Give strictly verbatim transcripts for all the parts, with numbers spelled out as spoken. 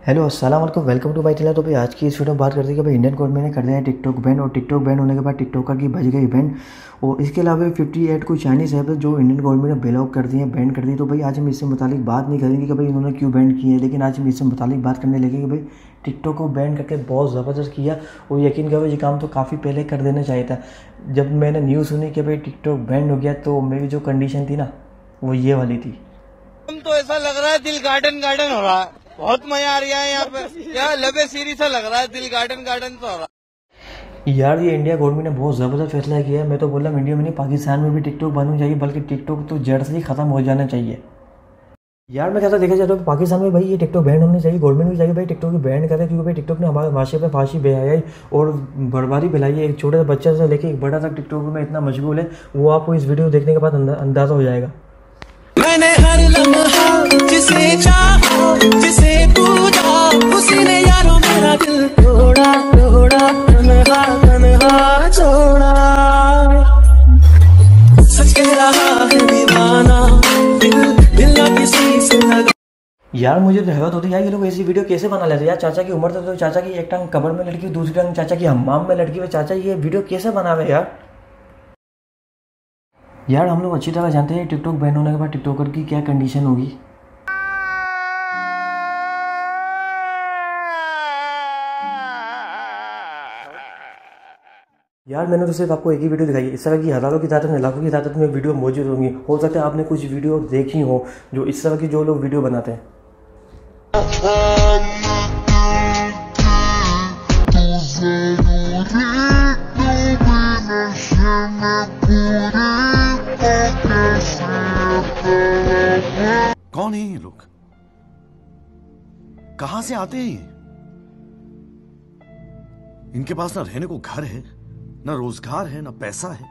Hello अस्सलाम वालेकुम, welcome to my channel. तो भाई आज की इस वीडियो में बात करते हैं कि भाई इंडियन गवर्नमेंट ने कर दिया है टिकटॉक बैन, और टिकटॉक बैन होने के बाद टिकटॉकर की बज गई बैन। और इसके अलावा फिफ्टी एट कोई चाइनीज़ ऐप है जो इंडियन गवर्नमेंट ने ब्लॉक कर दिए, बैन कर दी। तो भाई आज हम इससे मुतालिक बात नहीं करेंगे कि भाई इन्होंने क्यों बैन किए हैं, लेकिन आज हम इससे मुतालिक बात करने लगे कि भाई टिकटॉक को बैन करके बहुत ज़बरदस्त किया। और यकीन करो ये काम तो काफ़ी पहले कर देना चाहिए था। जब मैंने न्यूज़ सुनी कि भाई टिकटॉक बैन हो गया तो मेरी जो कंडीशन थी ना वो ये वाली थी। हम तो ऐसा लग रहा है दिल गार्डन गार्डन हो रहा है, बहुत मजा आ रहा है यहाँ पे। यहाँ लबे सीरी सा लग रहा है, दिल गार्डन गार्डन तो हो रहा है। यार ये इंडिया गवर्नमेंट ने बहुत ज़बरदस्त फैसला किया है। मैं तो बोल रहा हूँ इंडिया में नहीं पाकिस्तान में भी टिकटॉक बंद होनी चाहिए, बल्कि टिकटॉक तो जड़ से ही ख़त्म हो जाना चाहिए। यार मैं कहता देखा जाए तो पाकिस्तान में भाई ये टिकटॉक बैन होनी चाहिए, गवर्नमेंट भी चाहिए भाई टिकटॉक की बैन करे, क्योंकि भाई टिकटॉक ने हमारे माशरे पे फांसी बेहाई और बर्बादी फैलाई है। एक छोटे से बच्चे से लेके एक बड़ा तक टिकटॉक में इतना मशगूल है, वो आपको इस वीडियो देखने के बाद अंदाज़ा हो जाएगा। मैंने हर लम्हा जिसे चाहा, जिसे पूजा, उसी ने यारों मेरा दिल तोड़ा तोड़ा, तन्हा तन्हा छोड़ा। सच कह रहा है दीवाना, दिल दिल ना किसी से लगा। यार मुझे तो हैरत होती है यार, ये लोग ऐसी वीडियो कैसे बना लेते हैं। यार चाचा की उम्र तो, तो चाचा की एक टांग कब्र में लड़की, दूसरी टांग चाचा की हम्माम में लड़की, चाचा ये वीडियो कैसे बना रहे यार। यार हम लोग अच्छी तरह जानते हैं टिकटॉक बैन होने के बाद टिकटॉकर की क्या कंडीशन होगी। यार मैंने तो सिर्फ आपको एक ही वीडियो दिखाई है, इस तरह की हज़ारों की तादाद में, लाखों की तादाद में वीडियो मौजूद होंगी। हो सकता है आपने कुछ वीडियो देखी हो जो इस तरह की जो लोग वीडियो बनाते हैं। कौन है ये लोग, कहां से आते हैं ये? इनके पास ना रहने को घर है, ना रोजगार है, ना पैसा है,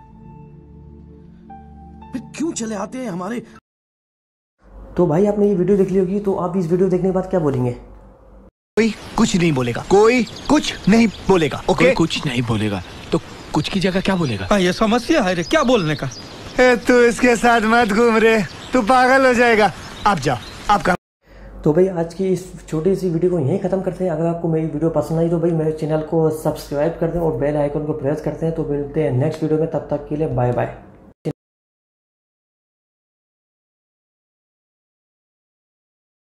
फिर क्यों चले आते हैं हमारे। तो भाई आपने ये वीडियो देख ली होगी, तो आप इस वीडियो देखने के बाद क्या बोलेंगे? कोई कुछ नहीं बोलेगा, कोई कुछ नहीं बोलेगा, ओके? कोई कुछ नहीं बोलेगा तो कुछ की जगह क्या बोलेगा? ये समस्या है रे, क्या बोलने का। ए, तू इसके साथ मत घूम रे, तू पागल हो जाएगा। आप जाओ, आपका। तो भाई आज की इस छोटी सी वीडियो को यहीं ख़त्म करते हैं। अगर आपको मेरी वीडियो पसंद आई तो भाई मेरे चैनल को सब्सक्राइब कर दें और बेल आइकन को प्रेस करते हैं। तो मिलते हैं नेक्स्ट वीडियो में, तब तक के लिए बाय बाय।